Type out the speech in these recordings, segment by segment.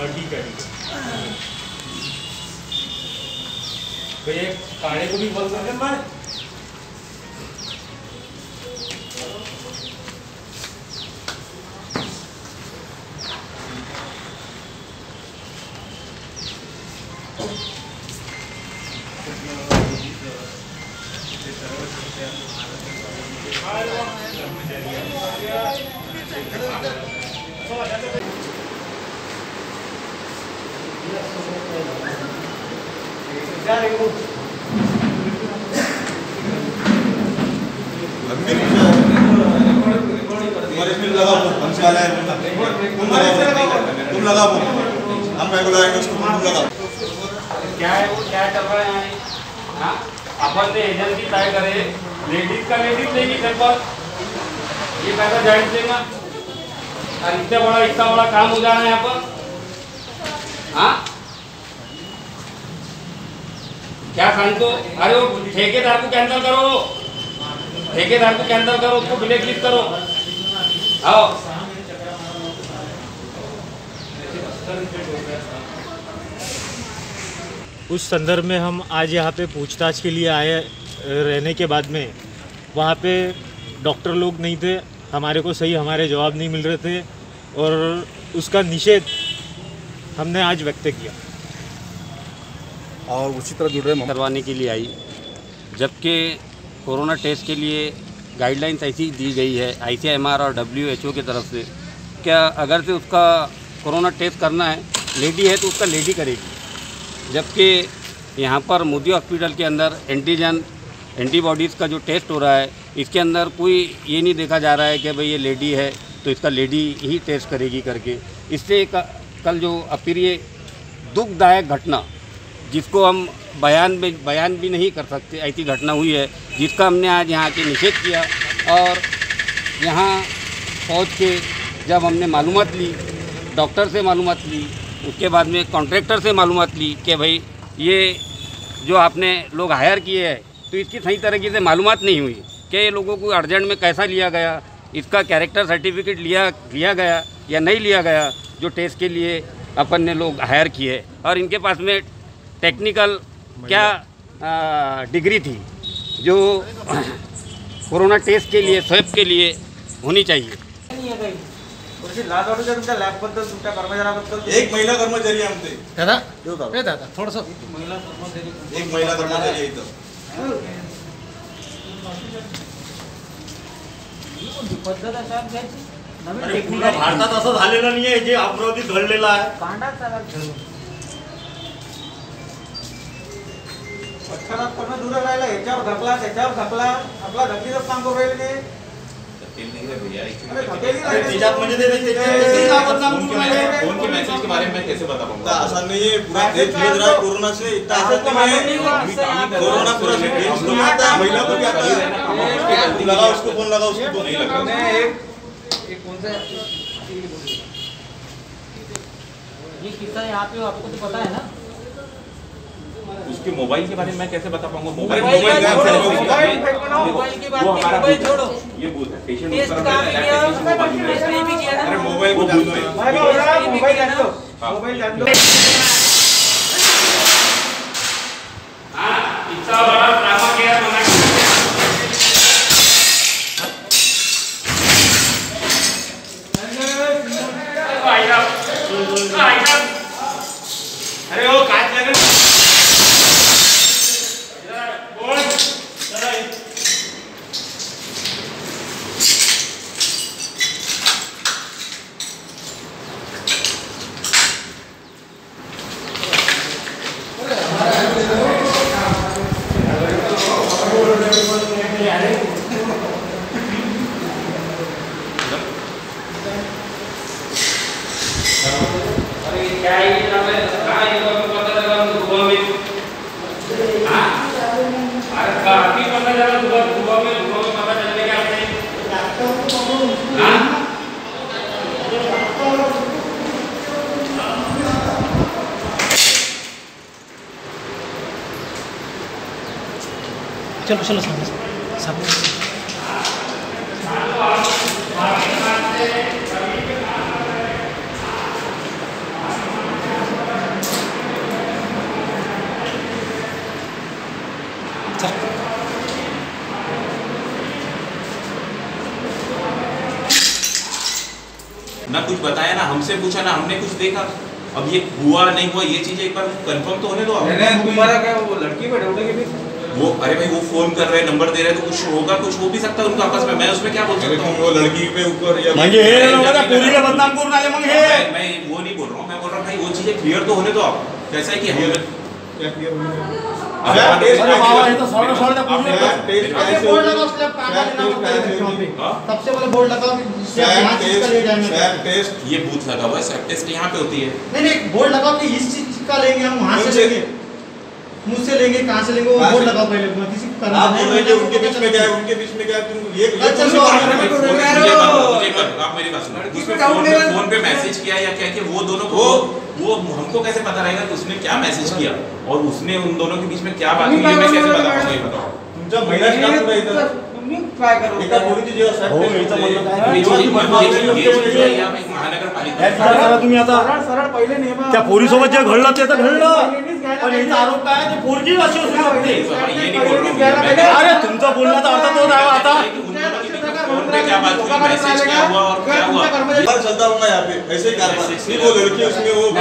ठीक है ठीक है। तो ये काढ़े को भी बोल सकते हैं तुम लगा हम लगा क्या है वो क्या चल रहा है यहाँ? अपन ने एजेंसी तय करे, लेडीज का लेडीज लेगी घर पर, ये पैसा जायज देगा और इतना बड़ा काम हो जा रहा है यहाँ पर। हाँ क्या सांगतो? अरे वो ठेकेदार को कैंसिल करो, ठेकेदार को कैंसिल करो, उसको ब्लैक लिस्ट करो। आओ उस संदर्भ में हम आज यहाँ पे पूछताछ के लिए आए रहने के बाद में वहाँ पे डॉक्टर लोग नहीं थे, हमारे को सही हमारे जवाब नहीं मिल रहे थे और उसका निषेध हमने आज व्यक्त किया। और उसी तरह जुड़ रहे करवाने के लिए आई, जबकि कोरोना टेस्ट के लिए गाइडलाइंस ऐसी दी गई है ICMR और WHO की तरफ से, क्या अगर से उसका कोरोना टेस्ट करना है, लेडी है तो उसका लेडी करेगी। जबकि यहाँ पर मोदी हॉस्पिटल के अंदर एंटीबॉडीज़ का जो टेस्ट हो रहा है, इसके अंदर कोई ये नहीं देखा जा रहा है कि भाई ये लेडी है तो इसका लेडी ही टेस्ट करेगी करके। इससे कल जो अप्रिय दुखदायक घटना, जिसको हम बयान भी नहीं कर सकते, ऐसी घटना हुई है, जिसका हमने आज यहाँ के निषेध किया। और यहाँ पहुँच के जब हमने मालूमात ली, डॉक्टर से मालूमात ली, उसके बाद में कॉन्ट्रैक्टर से मालूमात ली कि भाई ये जो आपने लोग हायर किए हैं तो इसकी सही तरीके से मालूमात नहीं हुई कि ये लोगों को अर्जेंट में कैसा लिया गया, इसका कैरेक्टर सर्टिफिकेट लिया गया या नहीं लिया गया, जो टेस्ट के लिए अपन ने लोग हायर किए। और इनके पास में टेक्निकल क्या डिग्री थी जो कोरोना टेस्ट के लिए, स्वैब के लिए होनी चाहिए। एक महिला कर्मचारी आमचे दादा दादा थोडंसं एक महिला कर्मचारी इथं भारतात असं झालेलं नाहीये जे अमरावतीत घडलेलं आहे। दूर राहिला, याच्यावर ढकला त्याच्यावर ढकला, आपला धकीचं काम करू राहिले ते। त्याच्यात म्हणजे उनके मैसेज के बारे में कैसे बता पाऊंगा? ऐसा नहीं है, पूरा देश लड़ रहा है कोरोना से। इतना कोरोना पूरा देश को आता है, महिला को भी आता है। लगा उसको फोन, लगा उसको फोन, नहीं लगा। एक कौन सा ये किस्सा यहाँ पे आपको तो पता है ना? उसके मोबाइल के बारे में मैं कैसे बता पाऊंगा? मोबाइल के बारे में मोबाइल छोड़ो, ये बूथ है, पेशेंट टेस्ट का भी किया ना। अरे मोबाइल को जानते हैं, मोबाइल जान दो, मोबाइल जान दो। हाँ, इतना बड़ा ड्रामा किया बना अरे वो काट लगे चलो चलो सामने कुछ बताया ना हमसे पूछा ना हमने कुछ देखा। अब ये हुआ नहीं हुआ ये चीजें एक बार कंफर्म तो होने दो। तुम्हारा क्या वो लड़की पे ढूंढेगी भी वो अरे भाई वो फोन कर रहे हैं नंबर दे रहे हैं तो कुछ होगा कुछ हो भी सकता है उनका आपस में। मैं उसमें क्या बोल सकता हूँ? वो लड़की पे ऊपर या म्हणजे हे लोकांना पोरीला बदनाम करून आले मग हे मैं वो नहीं बोल रहा हूँ। मैं बोल रहा हूँ भाई वो चीजें क्लियर तो होने दो आप। कैसा है कि हम क्या क्लियर होने अरे बाबा हे तो सौड़ा सौड़ा पूर्ण बोर्ड लगाओ स्लैब कहाँ का सबसे पहले बोर्ड लगाओ कि यहाँ चीज का ले जाएंगे। स्वैब टेस्ट ये बूथ लगा हुआ है स्वैब टेस्ट यहाँ पे होती है। नहीं बोर्ड लगाओ कि इस चीज का लेंगे हम वहाँ से लेंगे मुझसे लेंगे कहाँ से लेंगे वो बोर्ड लगाओ पहले किसी आप बोल रहे हैं उनके बीच में क्या है उनके बीच में क्या है तुम ये आप मेरी बात सुनो। फोन पे मैसेज किया या क्या किया वो दोनों को वो हमको कैसे पता रहेगा कि उसने क्या मैसेज किया और उसने उन दोनों के बीच में क्या बात की मैं कैसे बताऊंगा? ये बताओ। तुमचा महिला स्टाफ कुठे इथं ट्राय करो एका पोरीची जेव्हा स्वॅब हो टेस्ट याचं होते, म्हणणं काय या महानगरपालिका करा तुम्ही आता सरळ पहिले नियम त्या पोरीसोबत जे घडलं ते तर घडलं पण याचा आरोप काय ते पोरगी अशी असू शकते। ये नहीं बोल रहा हूँ अरे तुमचा बोलण्याचा अर्थ तोच आहे आता। फोन पे क्या बात हुई मैसेज क्या हुआ और क्या हुआ? बार चलता होगा यहाँ पे ऐसे ही कारभार फिर वो लड़की उसमें वो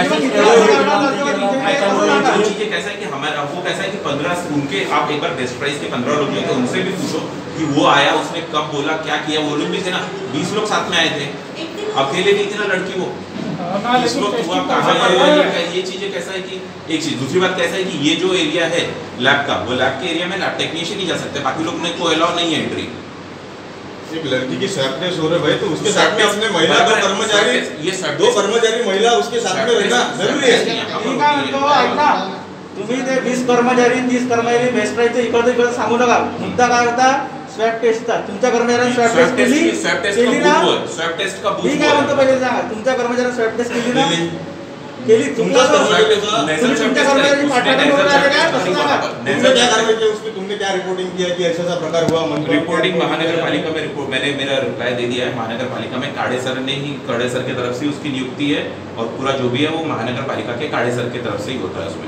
जो चीजें कैसा है कि हमारा वो कैसा है कि 15 उनके आप एक बार बेस्ट प्राइस के 15 लोग लेते उनसे भी पूछो कि वो आया उसने कब बोला क्या किया। वो लोग भी थे ना 20 लोग साथ में आए थे अकेले नहीं थी ना लड़की वो 20 लोग हुआ कहाँ पर। ये चीजें कैसा है कि एक चीज दूसरी बात कैसा है कि ये जो एरिया है लैब का वो लैब के एरिया में लैब टेक्नीशियन नहीं जा सकते बाकी लोग को अलाउ नहीं है एंट्री। एक लड़की की स्वैब टेस्ट हो रहे भाई तो उसके साथ में अपने महिला दो कर्मचारी ये दो कर्मचारी महिला उसके साथ में रहना जरूरी है। तुम्ही ते 20 कर्मचारी 30 कर्मचारी वेस्टरायचं इकडे सांगू नका। मुद्दा काय होता स्वॅब टेस्टचा तुमच्या कर्मचाऱ्यांनी स्वॅब टेस्ट केली ना स्वैब टेस्ट का मी काय म्हणतो पहिले सांगा तुमच्या कर्मचाऱ्यांनी स्वॅब टेस्ट केली ना केली तुमचा तुमच्या कर्मचाऱ्यांनी पाठवलं आले काय कसं सांगा तुमने क्या कार्रवाई की उसमें तुमने क्या रिपोर्टिंग किया कि ऐसा प्रकार हुआ रिपोर्टिंग महानगरपालिका में रिपोर्ट मैंने मेरा रिप्लाई दे दिया है। महानगरपालिका में काड़े सर ने ही काड़े सर की तरफ से उसकी नियुक्ति है और पूरा जो भी है वो महानगरपालिका के काड़े सर की तरफ से ही होता है। उसमें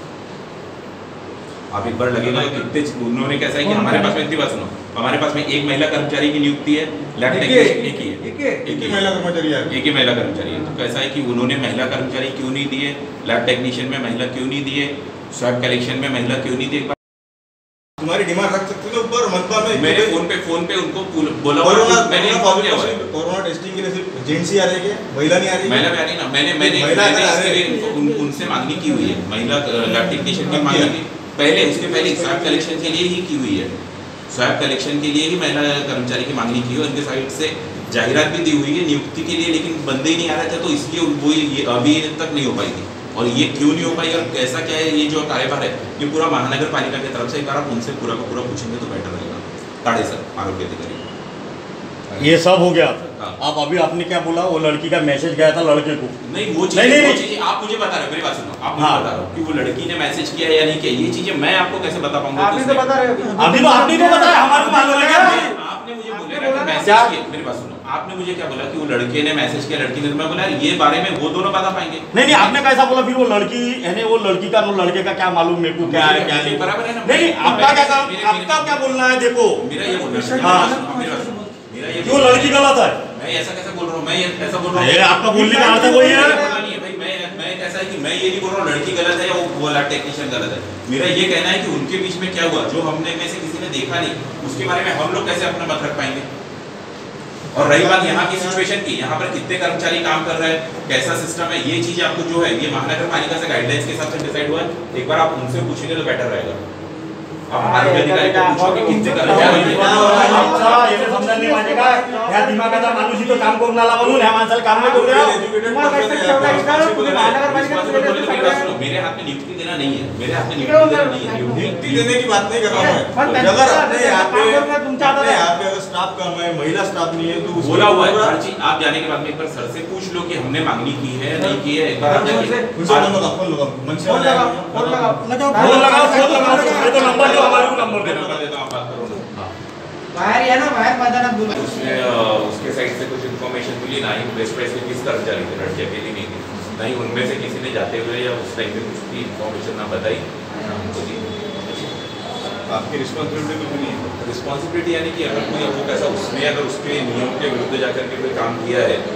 आप एक बार लगेगा कितने उन्होंने कैसा है कि हमारे पास में इतनी बात सुनो हमारे पास में एक महिला कर्मचारी की नियुक्ति है लैब टेक्नीशियन एक ही महिला कर्मचारी है एक ही महिला कर्मचारी है। तो कैसा है कि उन्होंने महिला कर्मचारी क्यों नहीं दिए लैब टेक्नीशियन में महिला क्यों नहीं दिए स्वैब कलेक्शन में महिला क्यों नहीं दिए? तुम्हारी डिमांड रख सकते हो ऊपर मनपा में मैंने फोन पे उनको बोला मैंने कोरोना टेस्टिंग के लिए सिर्फ जेंट्स ही आ रहे हैं महिला नहीं आ रही? महिला भी आ रही ना मैंने इससे मांगनी की हुई है महिला लैब टेक्नीशियन की मांगनी की पहले उसके पहले स्वैब कलेक्शन के लिए ही की हुई है। स्वैब कलेक्शन के लिए ही महिला कर्मचारी की मांगनी की है उनके साइड से जाहिरात भी दी हुई है नियुक्ति के लिए लेकिन बंदे ही नहीं आ रहे थे तो इसलिए वो ये अभी तक नहीं हो पाई थी। और ये क्यों नहीं हो पाई और कैसा क्या है ये जो कार्यभार है ये पूरा महानगरपालिका की तरफ से एक बार आप उनसे पूरा का पूरा पूछेंगे तो बेटर रहेगा। काड़े सर आरोग्य अधिकारी ये सब हो गया। हाँ। आप अभी आपने क्या बोला वो लड़की का मैसेज गया था लड़के को नहीं वो चीजें आप मुझे बता रहे हो मेरी बात सुनो आप मुझे बता रहे हो कि वो लड़की ने मैसेज किया या नहीं किया ये चीजें मैं आपको कैसे बता पाऊंगा? आप ही तो बता रहे हो अभी तो आपने तो बताया हमारे को मालूम है। आपने मुझे बोला मैसेज किया मेरी बात सुनो आपने मुझे क्या बोला कि वो लड़के ने मैसेज किया लड़की ने मैं बोला ये बारे में वो दोनों बता पाएंगे। नहीं आपने कैसा बोला फिर वो लड़की यानी वो लड़की का वो लड़के का क्या मालूम मेरे को क्या है क्या नहीं बराबर है ना? नहीं आपका क्या बोलना है देखो मेरा ये बोलना है क्यों लड़की गलत है मैं ऐसा कैसे बोल रहा हूँ मैं ऐसा बोल रहा हूँ ये आपका बोलने का अर्थ वही है नहीं है भाई मैं कैसा है कि मैं ये नहीं बोल रहा हूँ लड़की गलत है या वो लैब टेक्नीशियन गलत है। मेरा ये कहना है कि उनके बीच में क्या हुआ जो हमने में से किसी ने देखा नहीं उसके बारे में हम लोग कैसे अपना मत रख पाएंगे? और रही बात यहाँ की सिचुएशन की यहाँ पर कितने कर्मचारी काम कर रहे हैं कैसा सिस्टम है ये चीज आपको जो है ये महानगरपालिका से गाइडलाइंस के हिसाब से डिसाइड हुआ है। एक बार आप उनसे पूछेंगे तो बेटर रहेगा। आप आरोग्य अधिकारी को पूछो कि कितने कर्मचारी समजा नाही माझे काय या दिमागाचा माणूस इथं काम करून आला म्हणून ह्या माणसाला काम नाही करू द्या। मेरे हाथ में नियुक्ति देना नहीं है मेरे हाथ में नियुक्ति देना नहीं है नियुक्ति देने की बात नहीं कर रहा हूँ अगर अपने यहाँ पे अगर स्टाफ कम है महिला स्टाफ नहीं है तो बोला हुआ है हर चीज आप जाने के बाद में एक बार सर से पूछ लो कि हमने मांगनी की है नहीं की है एक बार आप जाके फोन लगाओ नंबर जो हमारे को नंबर देना आप बात करो ना बाहर या ना बाहर मैदानात बोला उसने उसके साइड से कुछ इन्फॉर्मेशन मिली ना ही बेस्ट प्राइस में किस कर्मचारी थे लड़की अकेली नहीं थी ना ही उनमें से किसी ने जाते हुए या उस टाइम पे कुछ भी इन्फॉर्मेशन ना बताई ना हमको दी। आपकी रिस्पॉन्सिबिलिटी कुछ नहीं है रिस्पॉन्सिबिलिटी यानी कि अगर कोई वो कैसा उसने अगर उसके नियम के विरुद्ध जाकर के कोई काम किया है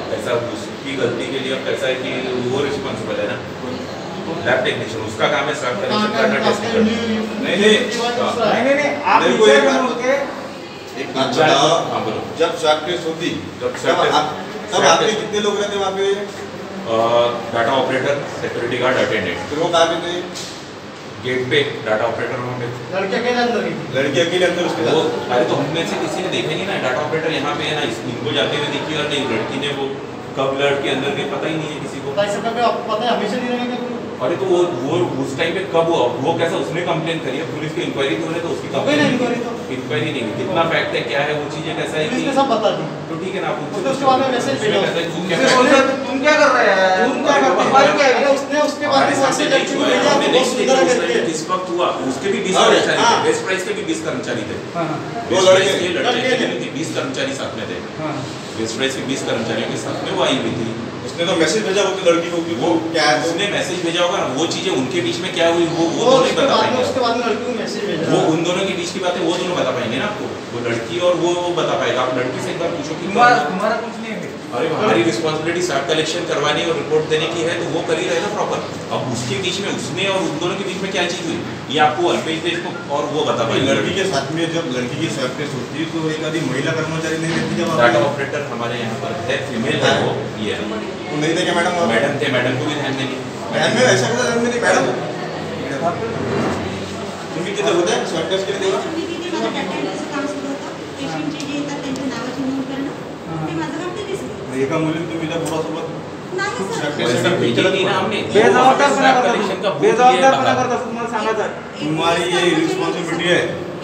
ऐसा उसकी गलती के लिए अब कैसा है कि वो रिस्पॉन्सिबल है ना, लैब टेक्नीशियन, उसका काम है स्वैब कलेक्शन करना, टेस्टिंग करना। नहीं आप मेरे को एक बात बताओ, हाँ बोलो। जब स्वैब टेस्ट होती जब swab test- तब आपके कितने लोग रहते वहाँ पे? Data operator, security guard, attendant. फिर वो कहाँ पे थे? गेट पे डाटा ऑपरेटर वहाँ पे। लड़के अकेले अंदर ही लड़की अकेले अंदर उसके वो साथ? अरे तो हम में से किसी ने देखा नहीं ना, डाटा ऑपरेटर यहाँ पे है ना, इनको जाते हुए देखी और नहीं, लड़की ने वो कब लड़के अंदर गए पता ही नहीं है किसी को। भाई सब पे आपको पता है हमेशा नहीं रहेगा। अरे तो वो उस टाइम पे कब वो कैसा उसने कंप्लेन करी है, पुलिस की इंक्वायरी तो होने तो उसकी इंक्वायरी नहीं, कितना फैक्ट है क्या है वो चीजें कैसा है पुलिस कि ने सब बता दी। तो ठीक है ना, आप तो उसके बाद में मैसेज भेजा तुम क्या कर रहे हैं? तुम क्या कर रहे हो? अरे उसने उसके बाद में मैसेज लड़की को भेजा बहुत सुंदर करके। किस वक्त हुआ उसके भी 20 कर्मचारी थे, बेस्ट प्राइस के भी 20 कर्मचारी थे, दो लड़के 20 कर्मचारी साथ में थे, बेस्ट प्राइस के 20 कर्मचारियों के साथ में वो आई हुई थी। उसने तो मैसेज भेजा होती लड़की को कि वो क्या है, उसने मैसेज भेजा होगा ना, वो चीजें उनके बीच में क्या हुई वो दोनों ही बता पाएंगे। उसके बाद में लड़की को मैसेज भेजा वो उन दोनों के बीच की बातें वो दोनों बता पाएंगे ना आपको, वो लड़की और वो बता पाएगा। आप लड़की से एक बार पूछो कि तुम्हारा कुछ नहीं है। अरे हमारी रिस्पॉन्सिबिलिटी स्वैब कलेक्शन करवानी और रिपोर्ट देने की है, तो वो कर ही रहे ना प्रॉपर। अब उसके बीच में उसने और उन दोनों के बीच में क्या चीज हुई ये आपको अल्पेश देशमुख और वो बता पाएंगे। लड़की के साथ में जब लड़की की स्वैब टेस्ट होती है तो एक आधी महिला कर्मचारी नहीं रहती जब डाटा ऑपरेटर हमारे यहाँ पर है, फीमेल है वो, ये है। वो नहीं थे क्या मैडम? मैडम थे, मैडम को भी ध्यान देंगे। मैडम में ऐसा कैसा ध्यान देती मैडम? तुम्ही किती होते स्वैब टेस्ट के लिए तेव्हा? एका मुलीने तुम्ही त्या मुलासोबत वैसे भेजी नहीं ना हमने, बेजबाबदारपणा स्वैब कलेक्शन का करतात. वो किया है बेजबाबदारपणा बता। करतात तुम्हाला सांगायचं आहे. तुम्हारी ये रिस्पॉन्सिबिलिटी है।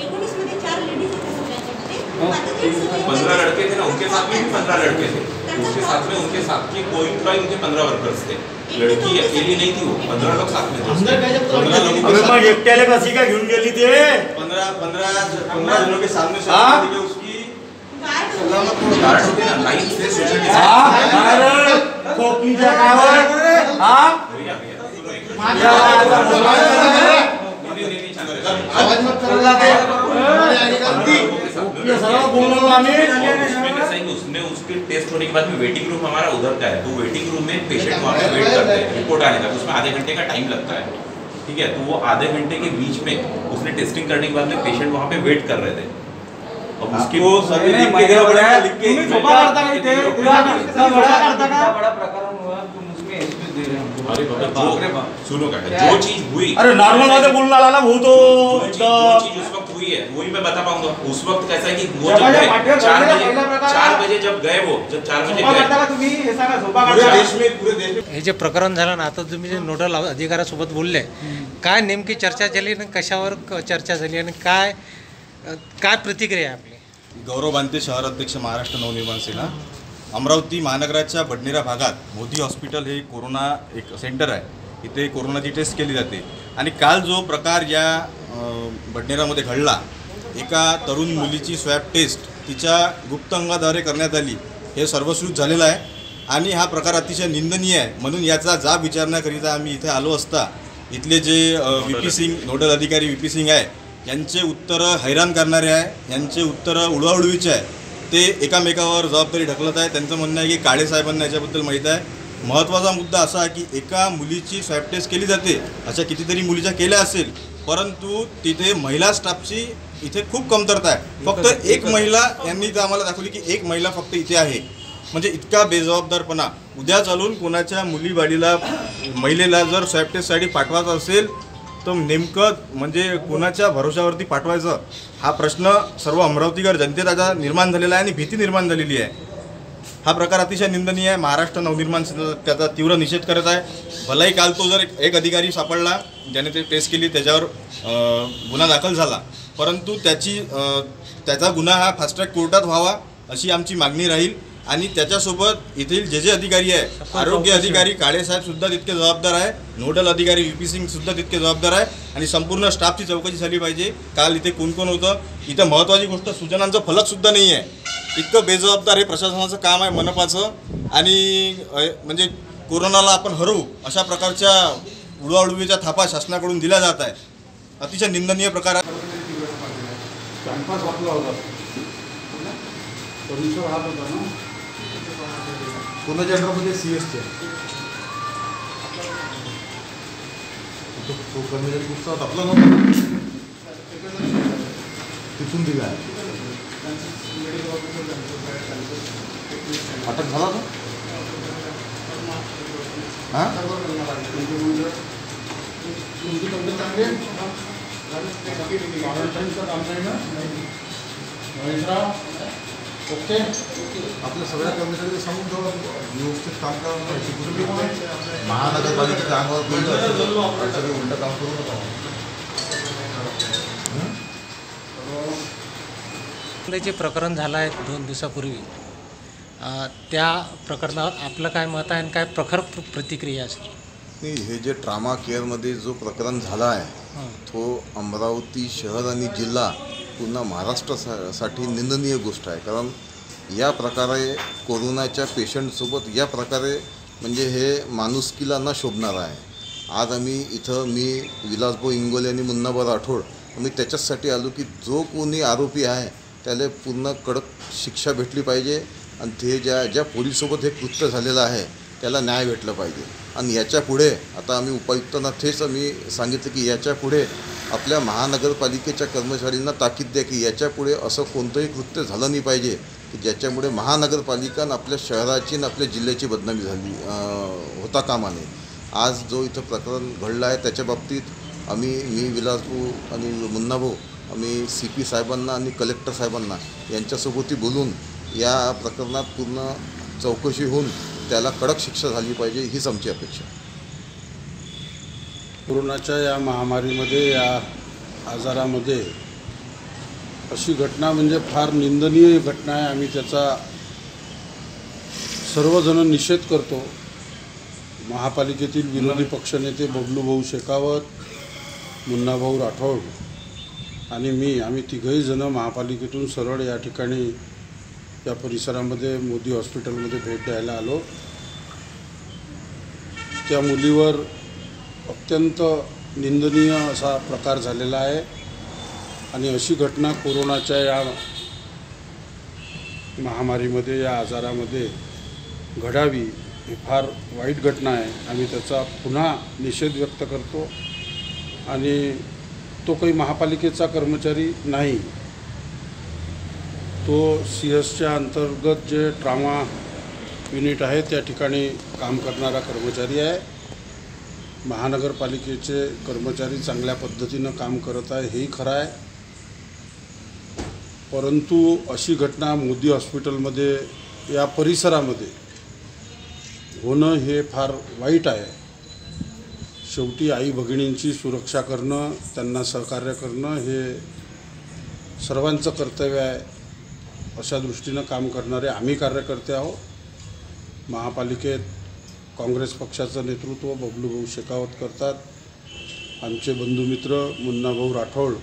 15 लड़के थे ना, उनके साथ में भी 15 लड़के थे, उसके साथ में उनके साथ के कोई एम्प्लॉय उनके 15 वर्कर्स थे, लड़की अकेली नहीं थी, वो 15 लोग साथ में थे उसके। अंदर काय जब 15 लोगों के अबे साथ- मग एकट्याला कशी काय घेऊन गेली ते? 15 जनों के सामने से हाँ? उसकी गार्ड होते ना, लाइन से सोशल खोपलीच्या गावात हा आवाज मत करो लागे हमारी आगे गलती ये सगळं बोललो आम्ही। उसने उसके टेस्ट होने के बाद में वेटिंग रूम हमारा उधर का है, तो वेटिंग रूम में पेशेंट वहाँ पे वेट करते हैं रिपोर्ट आने तक, उसमें आधे घंटे का टाइम लगता है, ठीक है। तो वो आधे घंटे के बीच में उसने टेस्टिंग करने के बाद में पेशेंट वहाँ पे वेट कर रहे थे। अब उसकी वो सभी लिख के देना पड़ेगा, लिख के तुम्ही झोपा काढता का इथे? इतना बड़ा काढता का? बड़ा प्रकरण हुआ तुम उसमें एक्सक्यूज दे रहे हो हमको. अरे बाबा जो सुनो क्या जो चीज हुई, अरे नॉर्मल मध्ये बोलून आला ना भाऊ तो जो चीज उस वक्त हुई है वही मैं बता पाऊंगा। उस वक्त कैसा है कि वो जब जब गए पाठीवर 4 घडलेला बजे पहिला प्रकार 4 बजे जब गए वो जब 4 बजे झोपा काढता गए का तुम्ही? हे सांगा झोपा पूरे काढता देश में हे जे प्रकरण झालं ना, आता तुम्ही जे नोडल अधिकाऱ्यासोबत बोलले, काय नेमकी चर्चा झाली आणि कशावर चर्चा झाली आणि काय काय प्रतिक्रिया आहे आपली? गौरव बांते शहर अध्यक्ष महाराष्ट्र नवनिर्माण सेना। अमरावती महानगराच्या बडनेरा भागात मोदी हॉस्पिटल हे कोरोना एक सेंटर आहे, इथे कोरोनाची टेस्ट केली जाते। आणि काल जो प्रकार या बडनेरामध्ये घडला, एका तरुण मुलीची स्वॅब टेस्ट तिच्या गुप्त अंगाद्वारे करण्यात आली, हे सर्वश्रुत झालेलं आहे आणि हा प्रकार अतिशय निंदनीय आहे। म्हणून याचा जाब विचारण्याकरिता आम्ही इथे आलो असता इथले जे VP सिंग नोडल अधिकारी VP सिंग आहे यांचे उत्तरं हैराण करणारे आहे, यांचे उत्तरं उडवाउडवीचे आहे, ते एकामेकावर जबाबदारी ढकलत आहे। त्यांचं म्हणणं आहे की काळे साहेबांना याच्याबद्दल माहीत आहे। महत्त्वाचा मुद्दा असा आहे की एका मुलीची स्वॅब टेस्ट केली जाते, अशा कितीतरी मुलीच्या केल्या असेल, परंतु तिथे महिला स्टाफची इथे खूप कमतरता आहे। फक्त एक महिला यांनी तर आम्हाला दाखवली की एक महिला फक्त इथे आहे, म्हणजे इतका बेजबाबदारपणा। उद्या चालून कोणाच्या मुलीबाळीला महिलेला जर स्वॅब टेस्टसाठी पाठवायचं असेल तर नेमकं म्हणजे कोणाच्या भरोशावरती पाठवायचं, हा प्रश्न सर्व अमरावतीकर जनतेत आता निर्माण झालेला आहे आणि भीती निर्माण झालेली आहे। हा प्रकार अतिशय निंदनीय आहे। महाराष्ट्र नवनिर्माण सेना त्याचा तीव्र निषेध करत आहे। भलाही काल तो जर एक अधिकारी सापडला ज्याने ते टेस्ट केली, त्याच्यावर गुन्हा दाखल झाला, परंतु त्याचा गुन्हा हा फास्ट ट्रॅक कोर्टात व्हावा अशी आमची मागणी राहील। आणि त्याच्यासोबत येथील जे अधिकारी आहे, आरोग्य अधिकारी काळेसाहेब सुद्धा तितके जबाबदार आहे, नोडल अधिकारी VP सिंग सुद्धा तितके जबाबदार आहे आणि संपूर्ण स्टाफची चौकशी झाली पाहिजे। काल इथे कोण कोण होतं, इथं महत्त्वाची गोष्ट सूचनांचं फलकसुद्धा नाही आहे। इतकं बेजबाबदार हे प्रशासनाचं काम आहे मनपाचं, आणि म्हणजे कोरोनाला आपण हरवू अशा प्रकारच्या उडवाउडवीच्या थापा शासनाकडून दिल्या जात आहे। अतिशय निंदनीय प्रकार आहे। कॅम्पस वापला होता, परिसर हात होता ना, कोणाच्या अंडरमध्ये CSचे तो कर्मचारी कुठचा होता आपला नव्हता तिथून दिला अटक झाला ना हां तुमची तब्येत चांगली आहे काम नाही ना महेशराव ओके आपल्या सगळ्या कर्मचाऱ्यांना सांगून ठेवा व्यवस्थित काम करा महानगरपालिकेच्या अंगावर सगळे उलटं काम करू नका जे प्रकरण झालं आहे 2 दिवसापूर्वी त्या प्रकरणावर आपलं काय मत आहे आणि काय प्रखर प्रतिक्रिया असेल? नाही हे जे ट्रामा केअरमध्ये जो प्रकरण झाला आहे तो अमरावती शहर आणि जिल्हा पुन्हा महाराष्ट्रासाठी निंदनीय गोष्ट आहे. कारण या प्रकारे कोरोनाच्या पेशंटसोबत या प्रकारे म्हणजे हे माणुसकीला न शोभणार आहे. आज आम्ही इथं मी विलासभाऊ इंगोले आणि मुन्नाभाऊ राठोड आम्ही त्याच्यासाठी आलो की जो कोणी आरोपी आहे त्याला पूर्ण कडक शिक्षा भेटली पाहिजे आणि ते ज्या पोलीससोबत हे कृत्य झालेलं आहे त्याला न्याय भेटलं पाहिजे. आणि याच्या पुढे आता आम्ही उपायुक्तांना तेच आम्ही सांगितलं की याच्या पुढे आपल्या महानगरपालिकेच्या कर्मचाऱ्यांना ताकीद द्या की याच्या पुढे असं कोणतंही कृत्य झालं नाही पाहिजे की ज्याच्यामुळे महानगरपालिका आणि आपल्या शहराची आणि आपल्या जिल्ह्याची बदनामी झाली होता कामा नये. आज जो इथं प्रकरण घडलं आहे त्याच्या बाबतीत मी विलासभाऊ आणि मुन्नाभाऊ आम्ही CP साहेबांना आणि कलेक्टर साहेबांना यांच्यासोबतही बोलून या प्रकरणात पूर्ण चौकशी होऊन त्याला कडक शिक्षा झाली पाहिजे हीच आमची अपेक्षा. कोरोनाच्या या महामारीमध्ये या आजारामध्ये अशी घटना म्हणजे फार निंदनीय घटना आहे. आम्ही त्याचा सर्वजण निषेध करतो. महापालिकेतील विरोधी पक्षनेते बबलूभाऊ शेखावत, मुन्नाभाऊ राठोड आणि आम्ही तिघही जण महापालिकेतून सरळ या ठिकाणी या परिसरामध्ये मोदी हॉस्पिटलमध्ये भेट द्यायला आलो. त्या मुलीवर अत्यंत निंदनीय असा प्रकार झालेला आहे आणि अशी घटना कोरोनाच्या या महामारीमध्ये या आजारामध्ये घडावी ही फार वाईट घटना आहे. आम्ही त्याचा पुन्हा निषेध व्यक्त करतो आणि तो काही महापालिकेचा कर्मचारी नाही, तो CSच्या अंतर्गत जे ट्रामा युनिट आहे त्या ठिकाणी काम करणारा कर्मचारी आहे. महानगरपालिकेचे कर्मचारी चांगल्या पद्धतीनं काम करत आहे हेही खरं आहे, परंतु अशी घटना मोदी हॉस्पिटलमध्ये या परिसरामध्ये होणं हे फार वाईट आहे. शेवटी आई भगिनींची सुरक्षा करणं, त्यांना सहकार्य करणं हे सर्वांचं कर्तव्य आहे. अशा दृष्टीनं काम करणारे आम्ही कार्यकर्ते आहोत. महापालिकेत काँग्रेस पक्षाचं नेतृत्व बबलूभाऊ शेखावत करतात. आमचे बंधुमित्र मुन्नाभाऊ राठोड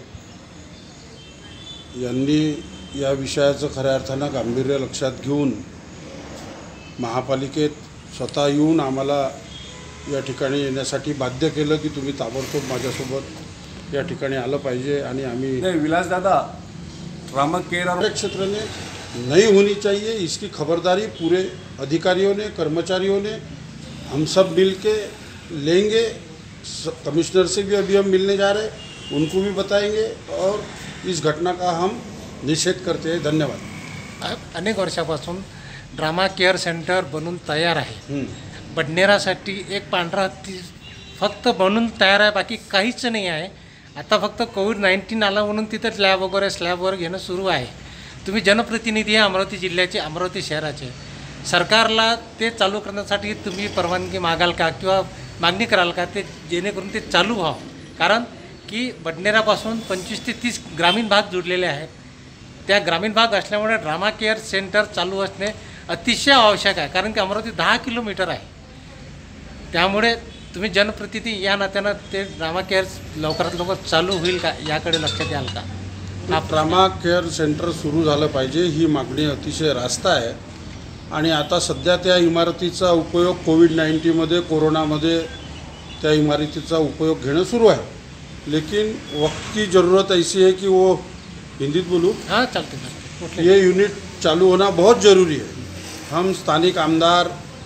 यांनी या विषयाचं खऱ्या अर्थानं गांभीर्य लक्षात घेऊन महापालिकेत स्वतः येऊन आम्हाला या ठिकाणी येण्यासाठी बाध्य केलं की तुम्ही ताबडतोब माझ्यासोबत या ठिकाणी आलं पाहिजे. आणि आम्ही विलास दादा ट्रामा केयर और क्षेत्र में नहीं होनी चाहिए, इसकी खबरदारी पूरे अधिकारियों ने, कर्मचारियों ने, हम सब मिल के लेंगे. कमिश्नर से भी अभी हम मिलने जा रहे हैं, उनको भी बताएंगे और इस घटना का हम निषेध करते हैं. धन्यवाद. अनेक वर्षापासून ड्रामा केअर सेंटर बनून तयार आहे. बडनेरासाठी एक पांढरा हत्ती फक्त बनून तयार आहे, बाकी काहीच नाही आहे. आता फक्त कोविड-19 आला म्हणून तिथं स्लॅबवर घेणं सुरू आहे. तुम्ही जनप्रतिनिधी आहे अमरावती जिल्ह्याचे, अमरावती शहराचे. सरकारला ते चालू करण्यासाठी तुम्ही परवानगी मागाल का किंवा मागणी कराल का, ते जेणेकरून ते चालू व्हावं. कारण की बडनेरापासून 25 ते 30 ग्रामीण भाग जुडलेले आहेत. त्या ग्रामीण भाग असल्यामुळे ड्रामा केअर सेंटर चालू असणे अतिशय आवश्यक आहे. कारण की अमरावती 10 किलोमीटर आहे. त्यामुळे तुम्ही जनप्रतिनिधी या नात्यानं ते ड्रामा केअर लवकरात लवकर चालू होईल का याकडे लक्ष द्याल का? ट्रामा केअर सेंटर सुरू झालं पाहिजे ही मागणी अतिशय रास्त आहे. आणि आता सध्या त्या इमारतीचा उपयोग कोविड-19मध्ये कोरोनामध्ये त्या इमारतीचा उपयोग घेणं सुरू आहे. लेकिन वक्त की ज़रूरत ऐसी है कि वो हिंदीत बोलूँ हाँ चलते ये यूनिट चालू होना बहुत ज़रूरी है. हम स्थानिक आमदार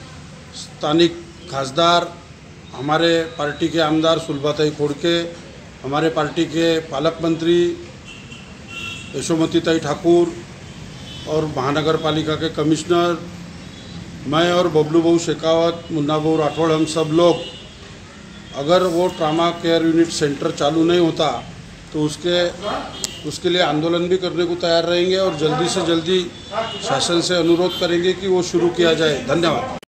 स्थानिक खासदार, हमारे पार्टी के आमदार सुलभाताई खोड़के, हमारे पार्टी के पालक मंत्री यशोमतीताई ठाकुर और महानगर पालिका के कमिश्नर, मैं और बबलू भाऊ शेखावत, मुन्ना भाऊ राठौड़, हम सब लोग, अगर वो ट्रामा केयर यूनिट सेंटर चालू नहीं होता तो उसके लिए आंदोलन भी करने को तैयार रहेंगे और जल्दी से जल्दी शासन से अनुरोध करेंगे कि वो शुरू किया जाए। धन्यवाद।